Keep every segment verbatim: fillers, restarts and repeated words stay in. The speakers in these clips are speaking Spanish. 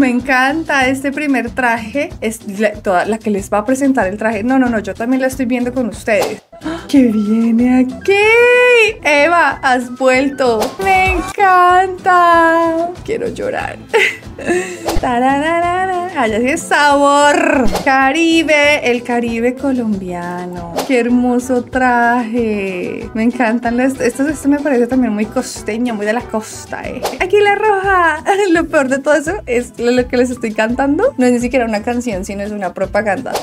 Me encanta este primer traje. Es la, toda la que les va a presentar el traje. No, no, no, yo también la estoy viendo con ustedes. ¿Qué viene aquí? Eva, has vuelto. Me encanta. Quiero llorar. Allá sí es sabor. Caribe, el Caribe colombiano. Qué hermoso traje. Me encantan las, esto, esto me parece también muy costeño, muy de la costa, eh. Aquí la roja. Lo peor de todo eso es lo que les estoy cantando. No es ni siquiera una canción, sino es una propaganda.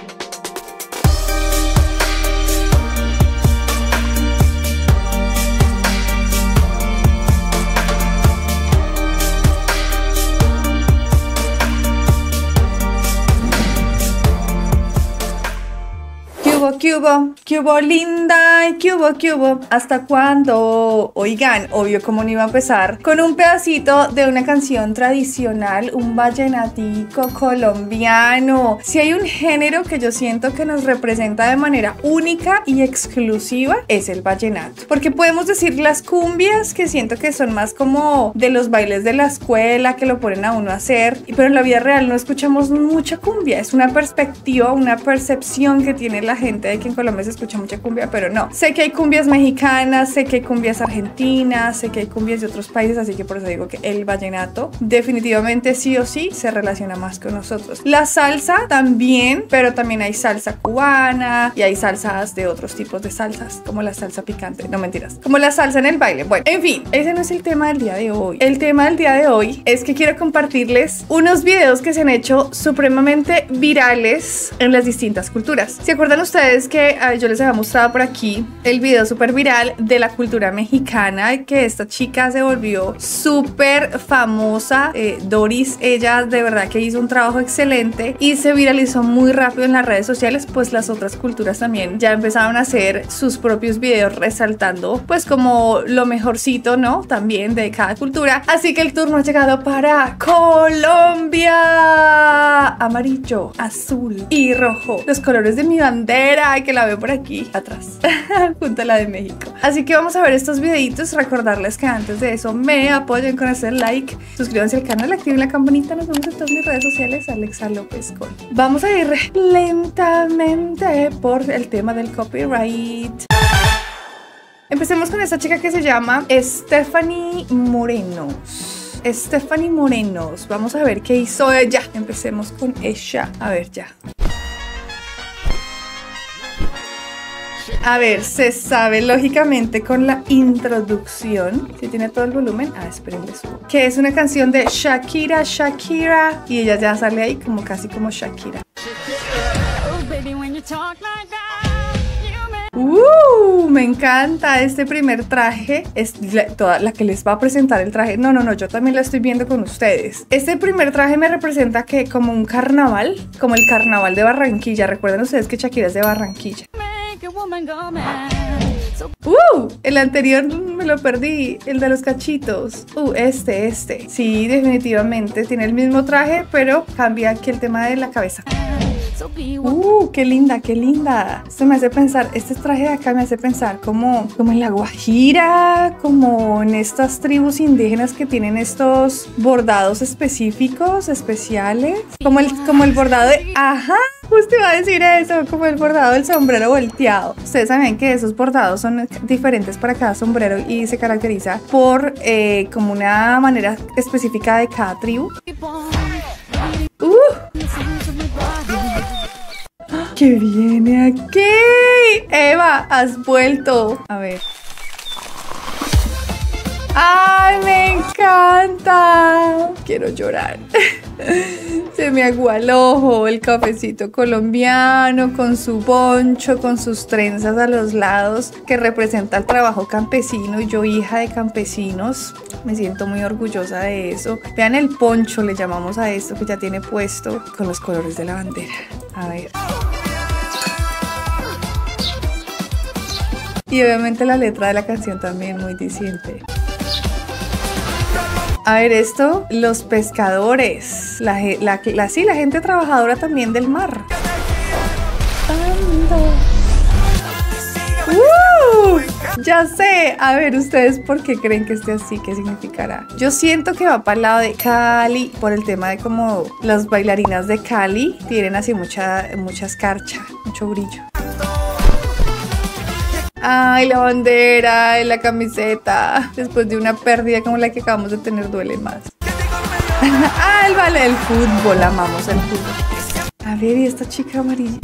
¿Qué hubo? ¿Qué hubo, linda? ¿Qué hubo? ¿Qué hubo? ¿Hasta cuándo? Oigan, obvio como no iba a empezar con un pedacito de una canción tradicional, un vallenatico colombiano. Si hay un género que yo siento que nos representa de manera única y exclusiva, es el vallenato. Porque podemos decir las cumbias, que siento que son más como de los bailes de la escuela, que lo ponen a uno a hacer, pero en la vida real no escuchamos mucha cumbia. Es una perspectiva, una percepción que tiene la gente de que en Colombia se escucha mucha cumbia, pero no. Sé que hay cumbias mexicanas, sé que hay cumbias argentinas, sé que hay cumbias de otros países, así que por eso digo que el vallenato definitivamente sí o sí se relaciona más con nosotros. La salsa también, pero también hay salsa cubana y hay salsas de otros tipos de salsas, como la salsa picante, no mentiras, como la salsa en el baile. Bueno, en fin, ese no es el tema del día de hoy. El tema del día de hoy es que quiero compartirles unos videos que se han hecho supremamente virales en las distintas culturas. ¿Se acuerdan ustedes que a ver, yo les había mostrado por aquí el video súper viral de la cultura mexicana, que esta chica se volvió súper famosa, eh, Doris? Ella de verdad que hizo un trabajo excelente y se viralizó muy rápido en las redes sociales. Pues las otras culturas también ya empezaron a hacer sus propios videos resaltando pues como lo mejorcito, ¿no? También de cada cultura. Así que el turno ha llegado para Colombia. Amarillo, azul y rojo, los colores de mi bandera, que la veo por aquí atrás junto a la de México. Así que vamos a ver estos videitos. Recordarles que antes de eso me apoyen con hacer like, suscríbanse al canal, activen la campanita. Nos vemos en todas mis redes sociales, Alexa López Col. Vamos a ir lentamente por el tema del copyright. Empecemos con esta chica que se llama Stephanie Morenos. Stephanie Morenos. Vamos a ver qué hizo ella. Empecemos con ella. A ver ya. A ver, se sabe lógicamente con la introducción, si tiene todo el volumen, ah, espérenle subo, que es una canción de Shakira, Shakira, y ella ya sale ahí como casi como Shakira. Uh, me encanta este primer traje. Es la, toda la que les va a presentar el traje. No, no, no, yo también la estoy viendo con ustedes. Este primer traje me representa que como un carnaval, como el carnaval de Barranquilla. Recuerden ustedes que Shakira es de Barranquilla. Uh, el anterior me lo perdí, el de los cachitos. Uh, este, este. Sí, definitivamente tiene el mismo traje, pero cambia aquí el tema de la cabeza. Uh, qué linda, qué linda. Esto me hace pensar, este traje de acá me hace pensar como, como en la Guajira, como en estas tribus indígenas que tienen estos bordados específicos, especiales. Como el, como el bordado de... Ajá, justo iba a decir eso, como el bordado del sombrero volteado. Ustedes saben que esos bordados son diferentes para cada sombrero y se caracteriza por eh, como una manera específica de cada tribu. Uh. ¿Qué viene aquí? Eva, has vuelto. A ver. ¡Ay, me encanta! Quiero llorar. Se me aguó el ojo. El cafecito colombiano con su poncho, con sus trenzas a los lados, que representa el trabajo campesino. Y yo, hija de campesinos, me siento muy orgullosa de eso. Vean el poncho, le llamamos a esto que ya tiene puesto, con los colores de la bandera. A ver. Y obviamente la letra de la canción también muy diciente. A ver esto, los pescadores, la, la, la, sí, la gente trabajadora también del mar. ¡Uh! Ya sé. A ver, ¿ustedes por qué creen que esté así? ¿Qué significará? Yo siento que va para el lado de Cali por el tema de como las bailarinas de Cali tienen así mucha, mucha escarcha, mucho brillo. Ay, la bandera, la camiseta. Después de una pérdida como la que acabamos de tener, duele más. Ah, el vale, el fútbol, amamos el fútbol. A ver, ¿y esta chica amarilla?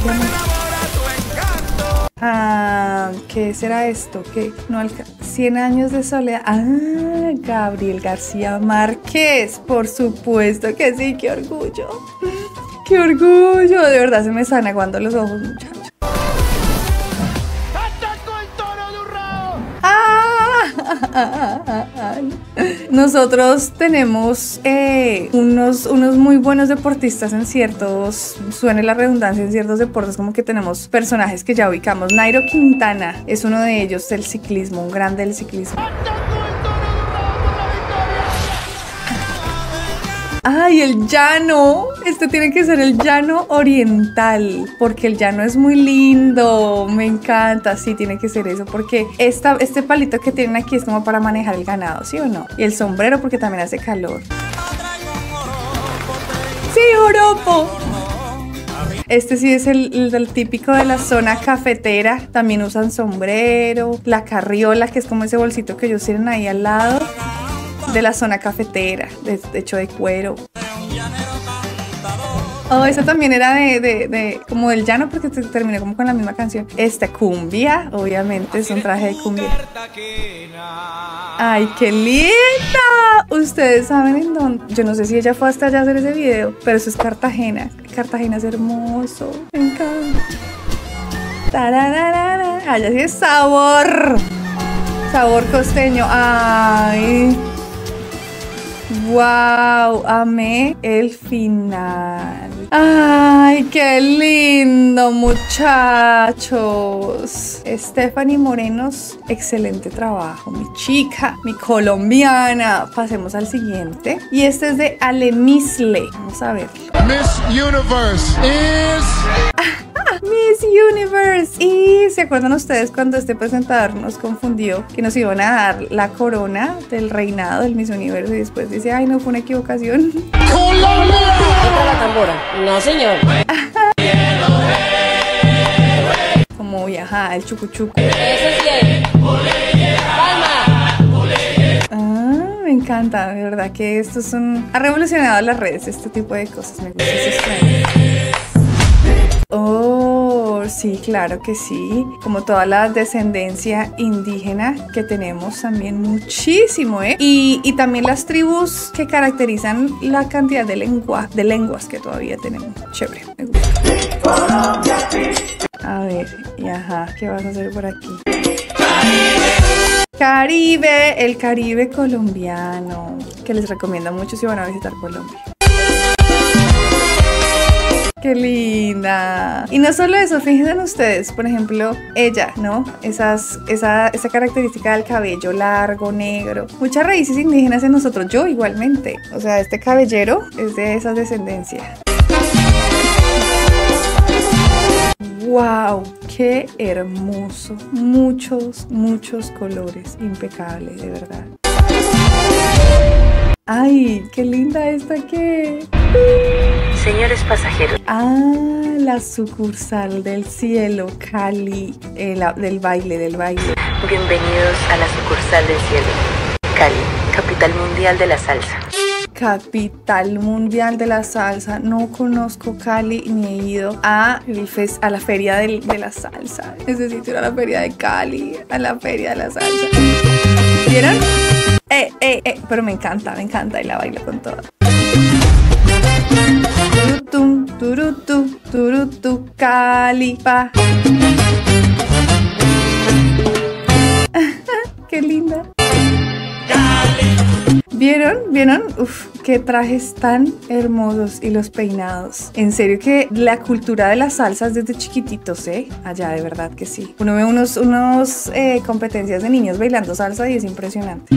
Ah, ¿qué será esto? ¿Qué? No alca- cien años de soledad. Ah, Gabriel García Márquez. Por supuesto que sí, qué orgullo. Qué orgullo. De verdad se me están aguando los ojos, muchachos. Nosotros tenemos eh, unos, unos muy buenos deportistas en ciertos, suene la redundancia, en ciertos deportes, como que tenemos personajes que ya ubicamos. Nairo Quintana es uno de ellos del ciclismo, un grande del ciclismo. ¡Ay, el llano! Este tiene que ser el llano oriental, porque el llano es muy lindo, me encanta, sí, tiene que ser eso, porque esta, este palito que tienen aquí es como para manejar el ganado, ¿sí o no? Y el sombrero porque también hace calor. ¡Sí, joropo! Este sí es el, el, el típico de la zona cafetera, también usan sombrero, la carriola, que es como ese bolsito que ellos tienen ahí al lado. De la zona cafetera, de, de hecho de cuero. Oh, esa también era de, de, de como del llano porque te, terminé como con la misma canción. Esta cumbia, obviamente es un traje de cumbia. ¡Ay, qué linda! Ustedes saben en dónde. Yo no sé si ella fue hasta allá a hacer ese video, pero eso es Cartagena. Cartagena es hermoso. Me encanta. Tararara. Allá sí es sabor. Sabor costeño. Ay. Wow, amé el final. Ay, qué lindo, muchachos. Stephanie Morenos, excelente trabajo, mi chica, mi colombiana. Pasemos al siguiente. Y este es de Alemisle. Vamos a verlo. Miss Universe is... Miss Universe. Y ¿se acuerdan ustedes cuando este presentador nos confundió que nos iban a dar la corona del reinado del Miss Universe y después dice, ay, no, fue una equivocación? Colombia. ¿Toca la tambora? No, señor. Como viaja el chucuchuco. Eso sí es. Palma. Ah, me encanta, de verdad que esto es un... ha revolucionado las redes, este tipo de cosas. Me gusta ese trend. Oh, sí, claro que sí. Como toda la descendencia indígena que tenemos también muchísimo, ¿eh? Y, y también las tribus que caracterizan la cantidad de, lengua, de lenguas que todavía tenemos. Chévere, me gusta. A ver, y ajá, ¿qué vas a hacer por aquí? Caribe, el Caribe colombiano, que les recomiendo mucho si van a visitar Colombia. ¡Qué linda! Y no solo eso, fíjense en ustedes, por ejemplo, ella, ¿no? Esas, esa, esa característica del cabello largo, negro. Muchas raíces indígenas en nosotros, yo igualmente. O sea, este cabellero es de esa descendencia. ¡Wow! ¡Qué hermoso! Muchos, muchos colores. Impecable, de verdad. ¡Ay! ¡Qué linda esta que! Señores pasajeros. Ah, la sucursal del cielo, Cali, eh, la, del baile, del baile. Bienvenidos a la sucursal del cielo. Cali, capital mundial de la salsa. Capital mundial de la salsa. No conozco Cali ni he ido a, el fes, a la feria del, de la salsa. Necesito ir a la feria de Cali, a la feria de la salsa. ¿Vieron? Eh, eh, eh, pero me encanta, me encanta y la bailo con todo. Turutum, turutu, turutu, Cali, pa. Qué linda. ¿Vieron? ¿Vieron? Uf, qué trajes tan hermosos y los peinados. En serio que la cultura de las salsas desde chiquititos, ¿eh? Allá, de verdad que sí. Uno ve unos, unos eh, competencias de niños bailando salsa y es impresionante.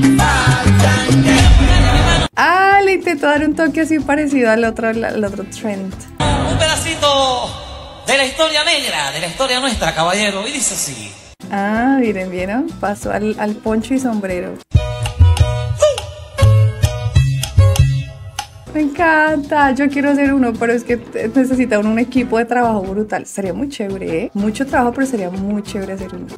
Ah, le intento dar un toque así parecido al otro, al otro trend. Un pedacito de la historia negra, de la historia nuestra, caballero. Y dice así. Ah, miren, ¿vieron? Pasó al, al poncho y sombrero. Me encanta, yo quiero hacer uno, pero es que necesita un, un equipo de trabajo brutal. Sería muy chévere, ¿eh? Mucho trabajo, pero sería muy chévere hacer uno.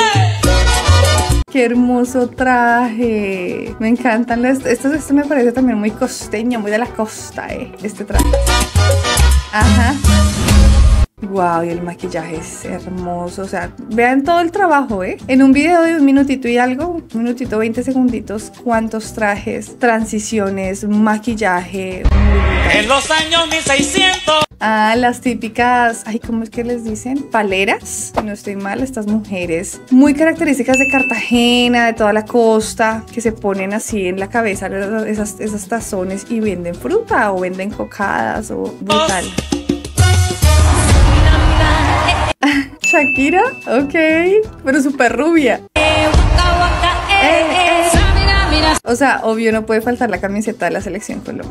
¡Qué hermoso traje! Me encantan los... Esto, esto me parece también muy costeño, muy de la costa, ¿eh? Este traje. Ajá. Wow, y el maquillaje es hermoso, o sea, vean todo el trabajo, ¿eh? En un video de un minutito y algo, un minutito, veinte segunditos, cuántos trajes, transiciones, maquillaje. En los años mil seiscientos. Ah, las típicas, ay, ¿cómo es que les dicen? Paleras, si no estoy mal, estas mujeres muy características de Cartagena, de toda la costa, que se ponen así en la cabeza esas, esas tazones y venden fruta o venden cocadas o brutal. Shakira, ok, pero súper rubia. Eh, eh. O sea, obvio no puede faltar la camiseta de la selección Colombia.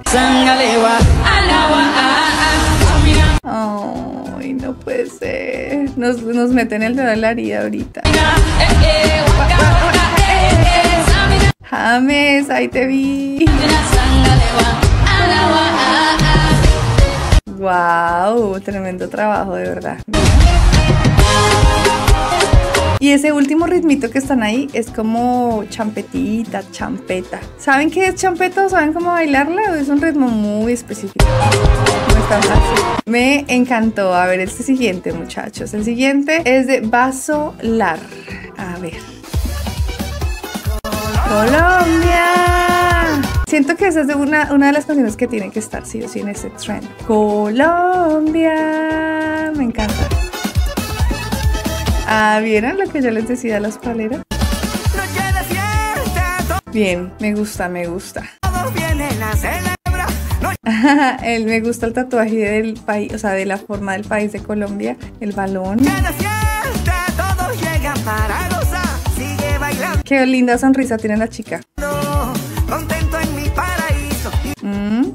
Ay, no puede ser. Nos, nos meten el dedo en la herida ahorita. James, ahí te vi. Wow, tremendo trabajo, de verdad. Y ese último ritmito que están ahí es como champetita, champeta. ¿Saben qué es champeta o saben cómo bailarla? Es un ritmo muy específico. No es tan fácil. Me encantó. A ver, este siguiente, muchachos. El siguiente es de Vasolar. A ver. Colombia. Siento que esa es de una, una de las canciones que tienen que estar sí o sí en ese trend. Colombia. Me encanta. Ah, ¿vieron lo que yo les decía a las paleras? Bien, me gusta, me gusta. Él me gusta el tatuaje del país, o sea, de la forma del país de Colombia, el balón. Qué linda sonrisa tiene la chica. Mm.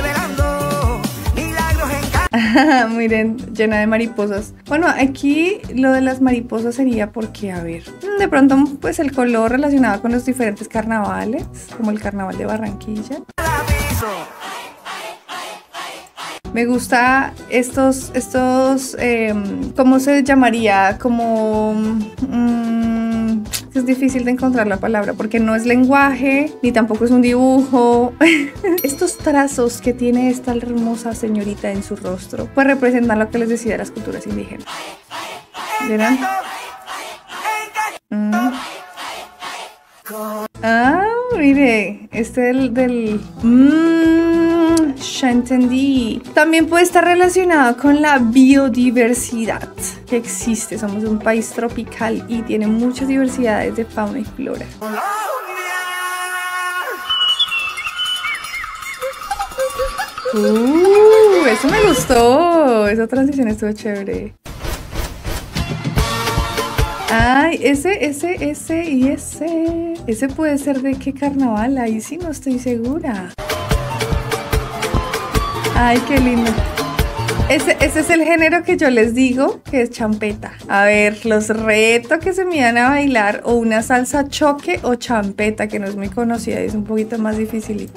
Miren, llena de mariposas. Bueno, aquí lo de las mariposas sería porque, a ver, de pronto pues el color relacionado con los diferentes carnavales, como el carnaval de Barranquilla. Me gusta estos, estos, eh, ¿cómo se llamaría? Como... Mmm, es difícil de encontrar la palabra porque no es lenguaje, ni tampoco es un dibujo. Estos trazos que tiene esta hermosa señorita en su rostro, pues representan lo que les decía de las culturas indígenas. ¿Vieron? Mm. Ah, mire, este del... del... Mmm, ya entendí. También puede estar relacionado con la biodiversidad que existe. Somos un país tropical y tiene muchas diversidades de fauna y flora. Uh, eso me gustó. Esa transición estuvo chévere. Ay, ese, ese, ese y ese. Ese puede ser de qué carnaval. Ahí sí no estoy segura. Ay, qué lindo. Ese, ese es el género que yo les digo que es champeta. A ver, los reto que se midan a bailar o una salsa choque o champeta, que no es muy conocida y es un poquito más dificilito.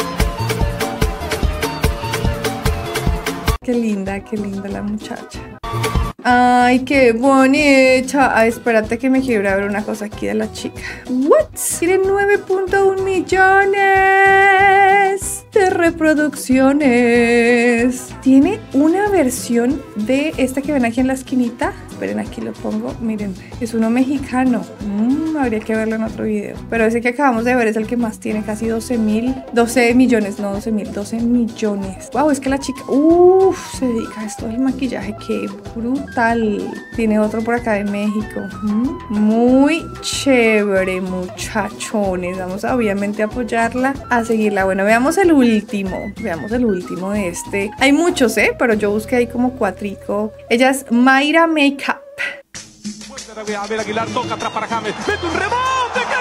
Qué linda, qué linda la muchacha. Ay, qué bonita. Ay, espérate que me quiero ir a ver una cosa aquí de la chica. What? Tiene nueve punto uno millones de reproducciones. Tiene una versión de esta que ven aquí en la esquinita. Esperen, aquí lo pongo. Miren, es uno mexicano. Mm, habría que verlo en otro video. Pero ese que acabamos de ver es el que más tiene, casi doce mil, doce millones, no doce mil, doce millones. Wow, es que la chica, uff, se dedica a esto del maquillaje. Qué brutal. Tiene otro por acá de México. Mm, muy chévere, muchachones. Vamos a obviamente apoyarla, a seguirla. Bueno, veamos el último. Veamos el último de este. Hay muchos, ¿eh? Pero yo busqué ahí como cuatrico. Ella es Mayra Makeup. Abel Aguilar toca atrás para James. ¡Mete un rebote! ¡Qué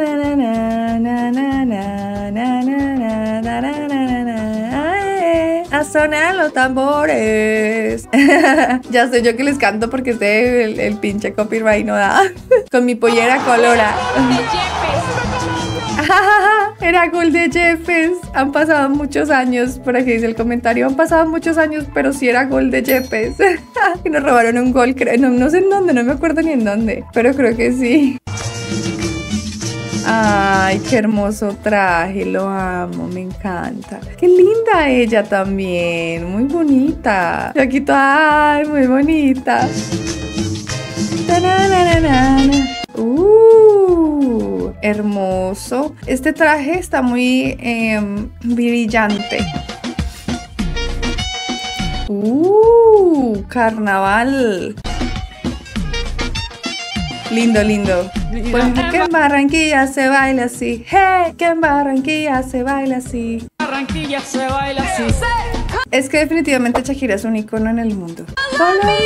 golazo! a sonar los tambores. Ya sé yo que les canto porque este el, el pinche copyright no da. Con mi pollera colora. Era gol de Yepes. Han pasado muchos años. Por aquí dice el comentario. Han pasado muchos años, pero sí era gol de Yepes. Y nos robaron un gol. No, no sé en dónde, no me acuerdo ni en dónde. Pero creo que sí. Ay, qué hermoso traje. Lo amo, me encanta. Qué linda ella también. Muy bonita. Yo aquí toda, ay, muy bonita. Uh, hermoso. Este traje está muy eh, brillante. Uh, carnaval. Lindo, lindo. Pues que en Barranquilla se baila así. Hey, que en Barranquilla se baila así. Barranquilla se baila así. Es que definitivamente Shakira es un icono en el mundo. Colombia.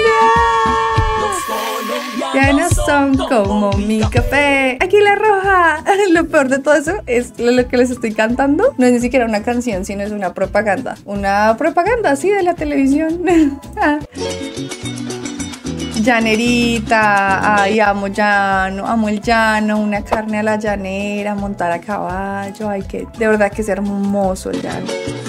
Ya no son como mi café. Aquí la roja. Lo peor de todo eso es lo que les estoy cantando. No es ni siquiera una canción, sino es una propaganda. Una propaganda así de la televisión. Llanerita, ay, amo llano, amo el llano, una carne a la llanera, montar a caballo, ay, que de verdad que es hermoso el llano.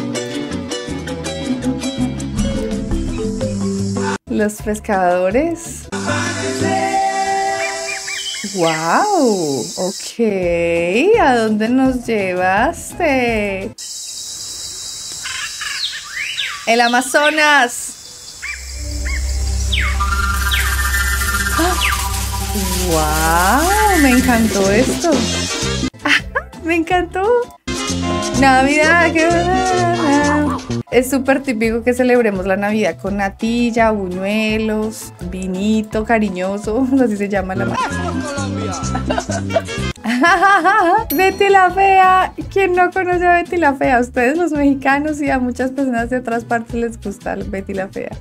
Los pescadores. Wow, ok, ¿a dónde nos llevaste? El Amazonas. ¡Wow! Me encantó esto. Me encantó. Navidad, qué buena. Es súper típico que celebremos la Navidad con natilla, buñuelos, vinito cariñoso, así se llama la Betty la Fea. ¿Quién no conoce a Betty la Fea? A ustedes los mexicanos y a muchas personas de otras partes les gusta Betty la Fea.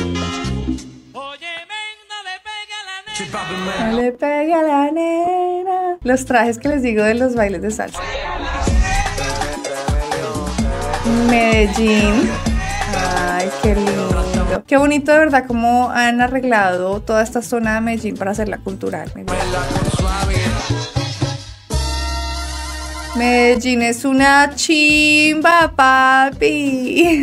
No le pegue a la nena. Los trajes que les digo de los bailes de salsa. Medellín. Ay, qué lindo. Qué bonito de verdad cómo han arreglado toda esta zona de Medellín para hacerla cultural. Medellín es una chimba, papi.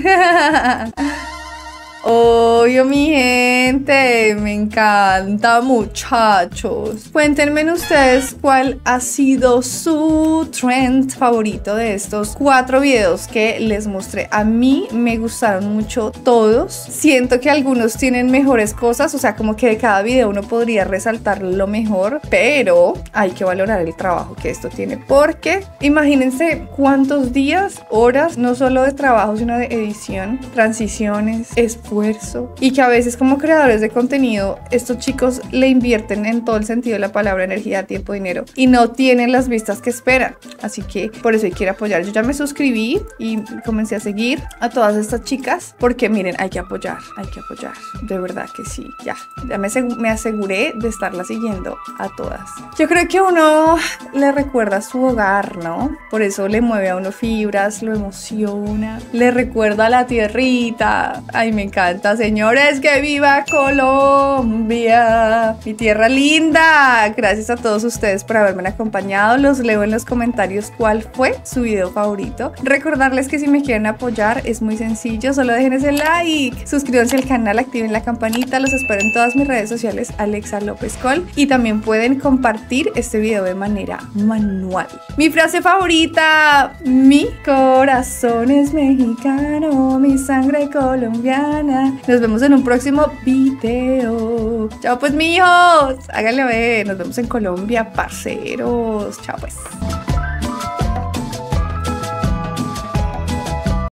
Obvio, mi gente, me encanta, muchachos. Cuéntenme ustedes cuál ha sido su trend favorito de estos cuatro videos que les mostré. A mí me gustaron mucho todos. Siento que algunos tienen mejores cosas, o sea, como que de cada video uno podría resaltar lo mejor, pero hay que valorar el trabajo que esto tiene, porque imagínense cuántos días, horas, no solo de trabajo, sino de edición, transiciones, esfuerzo, y que a veces como creadores de contenido estos chicos le invierten en todo el sentido de la palabra energía, tiempo, dinero y no tienen las vistas que esperan. Así que por eso hay que ir a apoyar. Yo ya me suscribí y comencé a seguir a todas estas chicas porque miren, hay que apoyar, hay que apoyar, de verdad que sí. Ya, ya me, me aseguré de estarlas siguiendo a todas. Yo creo que uno le recuerda su hogar, ¿no? Por eso le mueve a uno fibras, lo emociona, le recuerda a la tierrita. Ay, me encanta. Señores, que viva Colombia, mi tierra linda. Gracias a todos ustedes por haberme acompañado. Los leo en los comentarios cuál fue su video favorito. Recordarles que si me quieren apoyar es muy sencillo, solo dejen ese like, suscríbanse al canal, activen la campanita. Los espero en todas mis redes sociales, Alexa López Col, y también pueden compartir este video de manera manual. Mi frase favorita: mi corazón es mexicano, mi sangre colombiana. Nos vemos en un próximo video. Chao pues, mijos. Háganle a ver. Nos vemos en Colombia, parceros. Chao pues.